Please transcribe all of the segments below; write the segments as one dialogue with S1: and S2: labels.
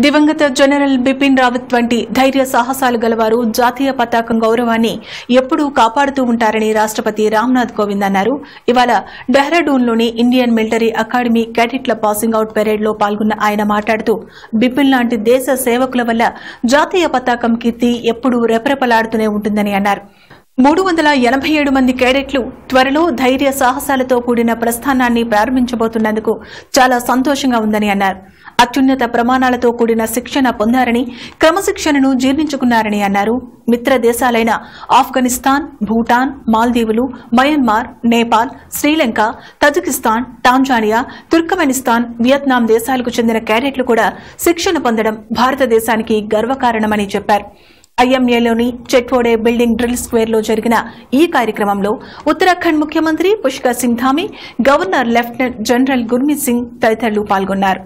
S1: దివంగత జనరల్ బిపిన్ రావత్ వంటి ధైర్య సాహసాలు గలవారు జాతీయ పతాకం గౌరవాన్ని ఎప్పుడూ కాపాడుతూ ఉంటారని రాష్ట్రపతి రామ్నాథ్ కోవింద్ అన్నారు. ఇవాళ డెహ్రాడూన్లోని ఇండియన్ మిలిటరీ అకాడమీ కేడెట్ల పాసింగ్ అవుట్ పెరేడ్లో పాల్గొన్న ఆయన మాట్లాడుతూ బిపిన్ లాంటి దేశ సేవకుల వల్ల జాతీయ పతాకం కీర్తి ఎప్పుడూ రెపరెపలాడుతూనే ఉంటుందని అన్నారు. 387 మంది కేడెట్లు త్వరలో ధైర్య సాహసాలతో కూడిన ప్రస్థానాన్ని ప్రారంభించబోతున్నందుకు చాలా సంతోషంగా ఉందని అన్నారు. అత్యున్నత ప్రమాణాలతో కూడిన శిక్షణ పొందారని, క్రమశిక్షణను జీర్ణించుకున్నారని అన్నారు. మిత్ర దేశాలైన ఆఫ్ఘనిస్తాన్, భూటాన్, మాల్దీవులు, Myanmar, Nepal, Sri Lanka, Tajikistan, Tanzania, Turkmenistan, Vietnam దేశాలకు చెందిన కేడెట్లు కూడా శిక్షణ పొందడం భారతదేశానికి గర్వకారణమని చెప్పారు. ఐఎంఏలోని చెట్వోడే బిల్డింగ్ డ్రిల్ స్క్వేర్లో జరిగిన ఈ కార్యక్రమంలో ఉత్తరాఖండ్ ముఖ్యమంత్రి Pushkar Singh Dhami, governor lieutenant general Gurmeet Singh తదితరులు పాల్గొన్నారు.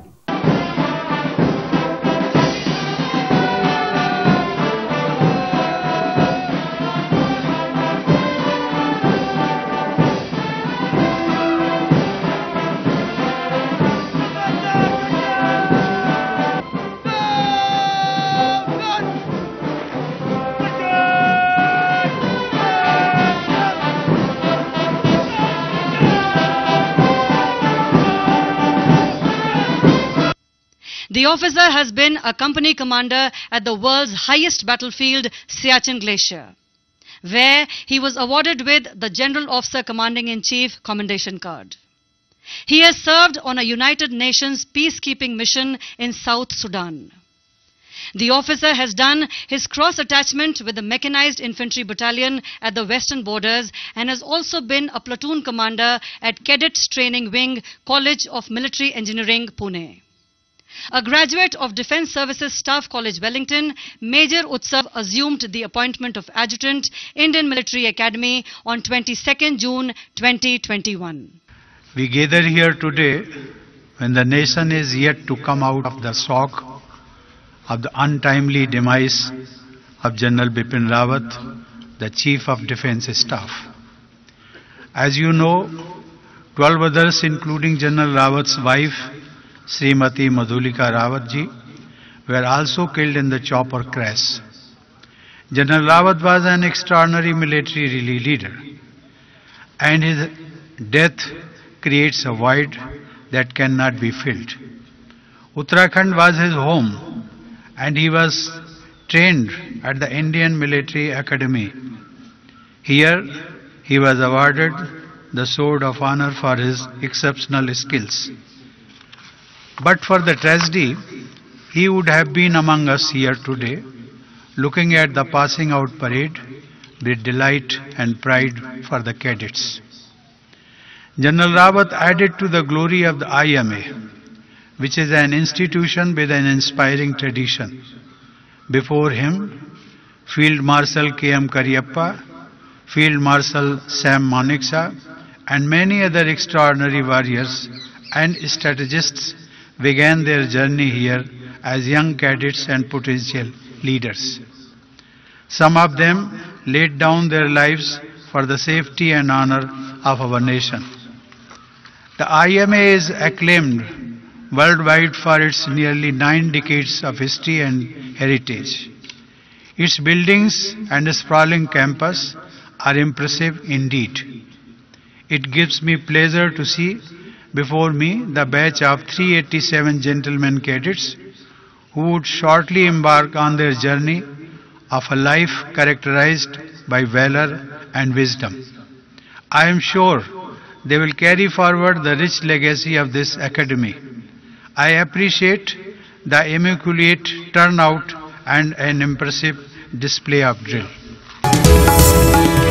S2: The officer has been a company commander at the world's highest battlefield, Siachen Glacier, where he was awarded with the General Officer Commanding-in-Chief Commendation Card. He has served on a United Nations peacekeeping mission in South Sudan. The officer has done his cross-attachment with the Mechanized Infantry Battalion at the Western Borders and has also been a platoon commander at Cadets Training Wing, College of Military Engineering, Pune. A graduate of Defence Services Staff College, Wellington, Major Utsav assumed the appointment of Adjutant, Indian Military Academy on 22nd June 2021.
S3: We gather here today when the nation is yet to come out of the shock of the untimely demise of General Bipin Rawat, the Chief of Defence Staff. As you know, 12 others, including General Rawat's wife, Srimati Madhulika Rawat ji, were also killed in the chopper crash. General Rawat was an extraordinary military leader, and his death creates a void that cannot be filled. Uttarakhand was his home, and he was trained at the Indian Military Academy. Here, he was awarded the Sword of Honor for his exceptional skills. But for the tragedy, he would have been among us here today, looking at the passing out parade with delight and pride for the cadets. General Rawat added to the glory of the IMA, which is an institution with an inspiring tradition. Before him, Field Marshal K.M. Cariappa, Field Marshal Sam Manekshaw, and many other extraordinary warriors and strategists began their journey here as young cadets and potential leaders. Some of them laid down their lives for the safety and honor of our nation. The IMA is acclaimed worldwide for its nearly 9 decades of history and heritage. Its buildings and sprawling campus are impressive indeed. It gives me pleasure to see before me the batch of 387 gentlemen cadets who would shortly embark on their journey of a life characterized by valor and wisdom. I am sure they will carry forward the rich legacy of this academy. I appreciate the immaculate turnout and an impressive display of drill.